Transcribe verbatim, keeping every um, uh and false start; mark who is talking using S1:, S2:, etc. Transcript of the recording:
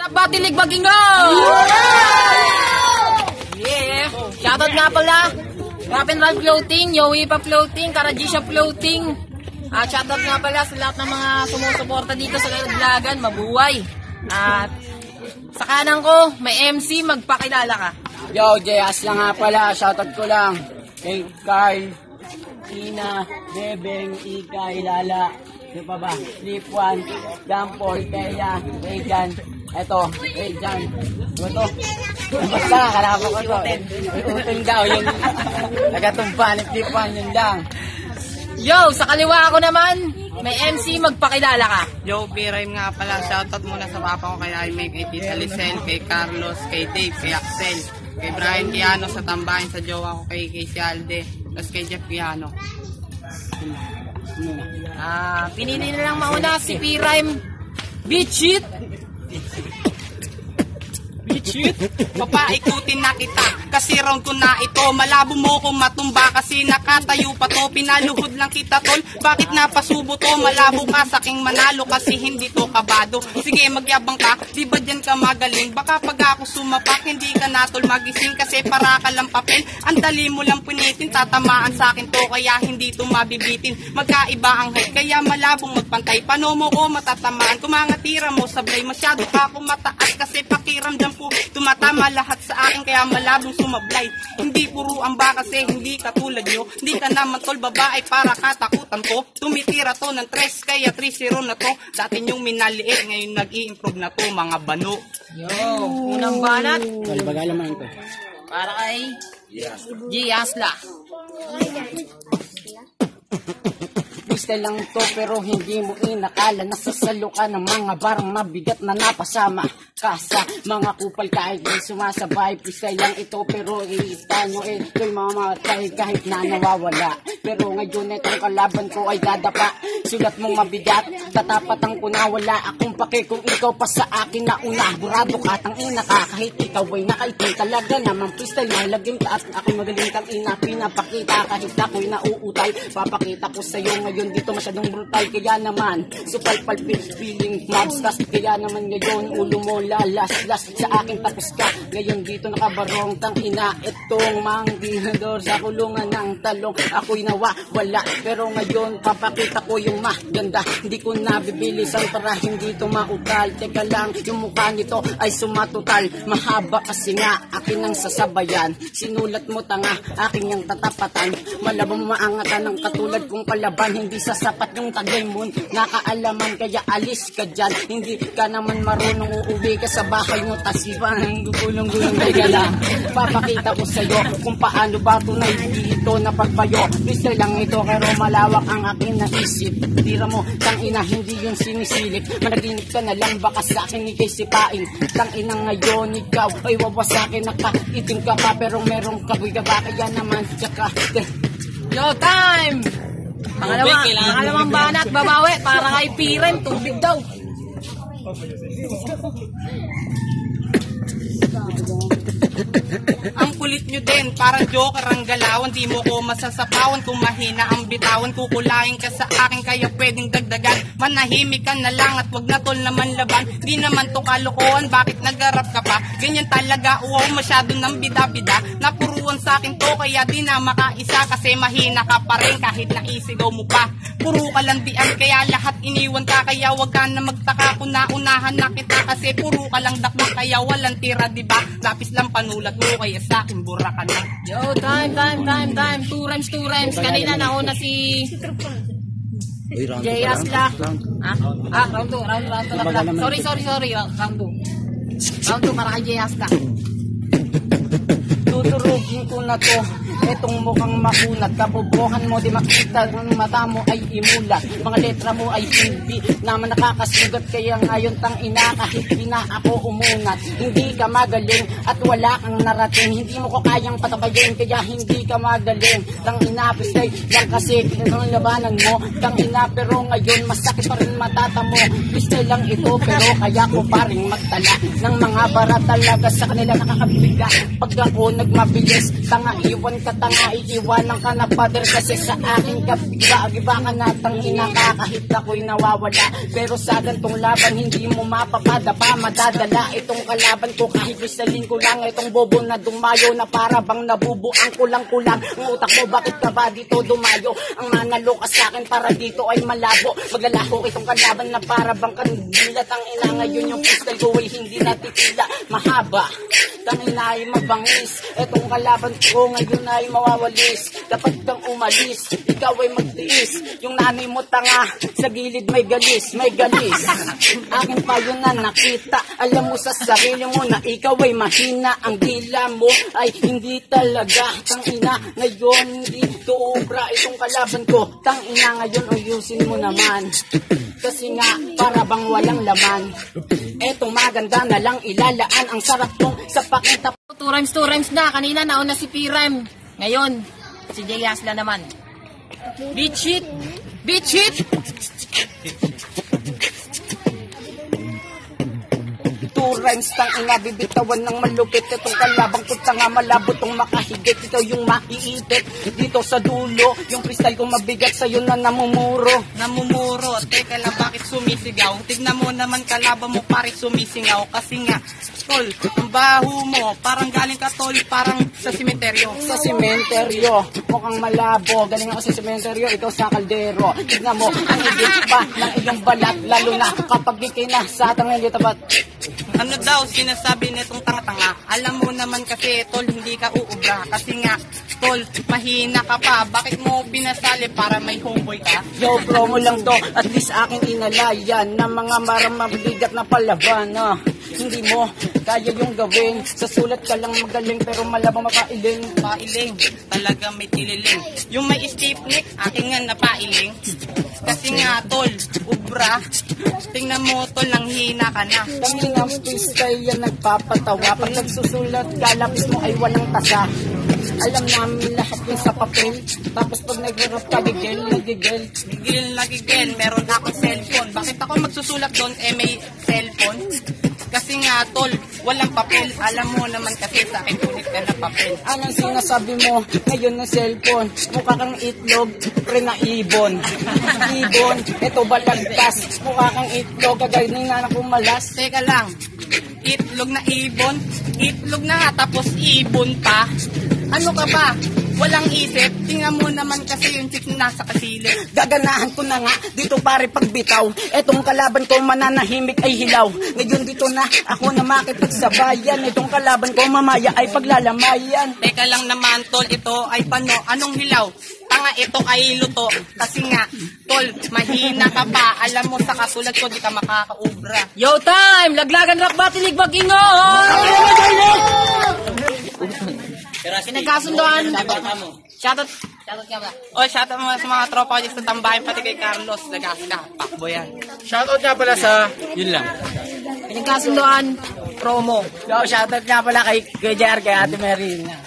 S1: Batilig Bagingo! Yeah! Shoutout nga pala. Rap and Roll Floating, Yowie pa Floating, Karajisha Floating. At shoutout nga pala sa lahat ng mga sumusuporta dito sa Vlogan. Mabuhay! At sa kanan ko, may M C, magpakilala ka.
S2: Yo, Jayas lang nga pala. Shoutout ko lang kay Carl, Ina, Bebeng, Ika, Ilala, di pa ba? Flip One, Dampol, Kaya, Regan, eto, Regan. Ito, basta, kalapa ko to. Utin daw, yun. Nagatumpa ni Flip One, yun lang.
S1: Yo, sa kaliwa ko naman, may M C, magpakilala ka.
S3: Yo, B-Rhyme nga pala. Shoutout muna sa papa ko kay Aimee, kay Tita Lisel, kay Carlos, kay Dave, kay Axel, kay Brian Kiano sa tambahin sa jowa ko, kay Casey Alde, tapos kay Jeff Kiano.
S1: Ah, pinili na lang mauna si B-Rhyme. Beat it!
S3: Papaikutin na kita kasi round ko na ito. Malabo mo kung matumba kasi nakatayo pa to. Pinaluhod lang kita tol, bakit napasubo to? Malabo ka sa aking manalo kasi hindi to kabado. Sige magyabang ka, di ba dyan ka magaling? Baka pag ako sumapak hindi ka na tol magising kasi para ka lang papel. Ang dali mo lang punitin, tatamaan sa akin to kaya hindi to mabibitin. Magkaiba ang height kaya malabong magpantay. Paano mo ko matatamaan? Kung mga tira mo sablay masyado ka kung mataas kasi pakiramdam po tumatama lahat sa akin kaya malabong sumablay. Hindi puro ang ba kasi hindi katulad nyo. Hindi ka naman tol babae para katakutan ko. Tumitira to ng tres kaya three zero na to. Dati nyong minaliit ngayon nag-i-improve na to mga bano.
S1: Yo, unang banat.
S2: Bagala man ito.
S1: Para kay G. Asla.
S2: Freestyle lang to pero hindi mo inakala nasasalo ka ng mga barang mabigat na napasama ka sa mga kupal kahit di sumasabay. Freestyle lang ito pero iita nyo ito'y mamatay kahit na nawawala. Pero ngayon itong kalaban ko ay dadapa. Sulat mong mabigat, tatapatan ko na wala akong pake kung ikaw pa sa akin na una. Burado ka, tang ina ka, kahit ikaw ay nakaitin talaga naman freestyle malagim ka at ako'y magaling kang ina. Pinapakita kahit ako'y nauutay, papakita ko sa'yo ngayon dito masyadong brutal. Kaya naman supalpal feeling mobsters. Kaya naman ngayon ulo mo lalas-las sa akin tapos ka. Ngayon dito nakabarong tang ina itong manginador sa kulungan ng talong. Ako'y nawawala pero ngayon papakita ko yung maganda. Hindi ko nabibilisan para hindi ito mautal. Teka lang, yung mukha nito ay sumatutal. Mahaba kasi nga akin ang sasabayan. Sinulat mo tanga aking ang tatapatan. Malabang maangatan ng katulad kong kalaban. Hindi sasapat yung tagay mo nakaalaman kaya alis ka dyan. Hindi ka naman marunong uuwi ka sa bahay mo tasipan. Gugulong-gulong ka lang. Papakita ko sa'yo kung paano ba tunay dito na pagpayo. Gusto lang ito pero malawak ang aking naisip. Tira mo, tang ina hindi yung sinisilip. Managinip ka na lang baka sa akin ikay sipain. Tang ina ngayon ikaw ay wawasakin. Nakaitim ka pa pero merong kabuy ka ba kaya naman tsaka.
S1: Yo, time! Pangalawa, pangalawang banat, babawi, para kay Piren, tubig daw.
S3: Ang kulit nyo din, parang joker ang galawan. Di mo ko masasapawan kung mahina ang bitawan. Kukulain ka sa akin kaya pwedeng dagdagan. Manahimik ka na lang at wag na tol naman laban. Di naman to kalokohan, bakit nag-rap ka pa? Ganyan talaga, uwaw masyado ng bida-bida. Napuruan sa akin to kaya di na makaisa. Kasi mahina ka pa rin kahit naisigaw mo pa. Puro ka lang dian kaya lahat iniwan ka. Kaya wag ka na magtaka kung naunahan na kita. Kasi puro ka lang dakmak kaya walang tira diba? Lapis lang panulat mo kaya sa akin bura ka na.
S1: Yo, time, time, time, time. Two rhymes, two rhymes. Kanina nauna si Jay Asla. Ah, ah, round two, round, round two na pala. Sorry, sorry, sorry. Round two. Round two para kay Jay Asla.
S2: Tuturugin ko na to. Etong mukhang makunat, kabubuhan mo di makita, ang mata mo ay imulat, mga letra mo ay hindi naman nakakasugat. Kaya ngayon tang ina kahit di na ako umunat. Hindi ka magaling at wala kang narating, hindi mo ko kayang patabayin kaya hindi ka magaling. Tang ina pistay lang kasi ang labanan mo, tang ina pero ngayon masakit pa rin matata mo. Pistay lang ito pero kaya ko pa rin magtala ng mga bara talaga sa kanila nakakabiga. Pag ako nagmabilis, tanga iwan katanga, iiwanan ka na pader kasi sa aking kagiba-giba ka na tangina ka kahit ako'y nawawala. Pero sa gantong laban hindi mo mapapadapa, madadala itong kalaban ko kahit isalin ko lang itong bobo na dumayo na para bang nabubuang kulang-kulang ang utak mo. Bakit ka ba dito dumayo? Ang manalo ka sa akin para dito ay malabo. Maglalako itong kalaban na para bang kandila. Tang ina ngayon yung pistol ko ay hindi natitila. Mahaba, tang ina ay mabangis. Etong kalaban ko ngayon ay mawawalis. Dapat kang umalis, ikaw ay magtiis. Yung nanay mo tanga, sa gilid may galis, may galis. Akin pa yun na nakita. Alam mo sa sarili mo na ikaw ay mahina. Ang dila mo ay hindi talaga. Tang ina ngayon hindi tuubra itong kalaban ko. Tang ina ngayon ayusin mo naman. Kasi nga para bang walang laman. Etong maganda na lang ilalaan. Ang sarap mong sa pakita.
S1: Two rhymes, two rhymes na. Kanina nauna si P-Rhyme. Ngayon, si Jay Asla naman. Beat shit! Beat shit!
S2: Two rhymes tang ina bibitawan ng malupit. Itong kalabang ko tanga malabo tong makahigit. Ikaw yung maiipit dito sa dulo. Yung freestyle ko mabigat sa'yo na namumuro.
S3: Namumuro, teka lang bakit sumisigaw? Tignan mo naman kalaban mo pare sumisingaw. Kasi nga, tol, ang baho mo, parang galing ka tol, parang sa simenteryo.
S2: Sa simenteryo, mukhang malabo. Galing ako sa simenteryo, ikaw sa kaldero. Tignan mo, ang higit pa ng iyong balat. Lalo na kapag di kayo na sa tangan yung tapat.
S3: Ano daw sinasabi nitong tanga-tanga? Alam mo naman kasi tol hindi ka uubra. Kasi nga tol mahina ka pa. Bakit mo binasali para may homeboy ka?
S2: Yo, promo lang to. At least aking inalayan na mga maramabiligat na palaban. Ah. Hindi mo kaya yung gawin. Sa sulat ka lang magaling pero malabang mapailing.
S3: Pailing, talaga may tililing. Yung may stiff neck, aking nga napailing. Kasi nga tol, ubra. Tingnan mo tol, nang hina ka na.
S2: Kami ng freestyle yan nagpapatawa. Pag nagsusulat, kalapis mo ay walang tasa. Alam namin lahat yung sa papel. Tapos pag nag-rap ka, gigil, nagigil.
S3: Gigil na gigil, meron akong cellphone. Bakit ako magsusulat doon, eh may cellphone? Kasi nga tol, walang papel. Alam mo naman kasi sa akin ulit ka na papel.
S2: Anong sinasabi mo ngayon ng cellphone? Mukha kang itlog, pre na ibon. Ibon, eto balagtas. Mukha kang itlog, kagaya ng anak kong malas.
S3: Teka lang, itlog na ibon? Itlog na nga tapos ibon pa? Ano ka ba? Walang isip? Tingnan mo naman kasi yung chick na nasa kasilip.
S2: Gaganahan ko na nga, dito pare pagbitaw. Etong kalaban ko mananahimik ay hilaw. Ngayon dito na ako na makipagsabayan. Itong kalaban ko mamaya ay paglalamayan.
S3: Teka lang naman tol, ito ay pano? Anong hilaw? Tanga, ito ay luto. Kasi nga, tol, mahina ka pa. Alam mo sa katulad ko, di ka makakaubra.
S1: Yo time! Laglagan rock batilig bagingo! Pinagkasundoan. Shoutout. Shoutout ka ba?
S3: O, shoutout mo sa mga tropa ko dito sa tambahin, pati kay Carlos. Lagasga, pakbo yan.
S4: Shoutout nga pala sa, yun lang.
S1: Pinagkasundoan. Promo.
S2: Yo, shoutout nga pala kay, kay J R, kay Ate Marina.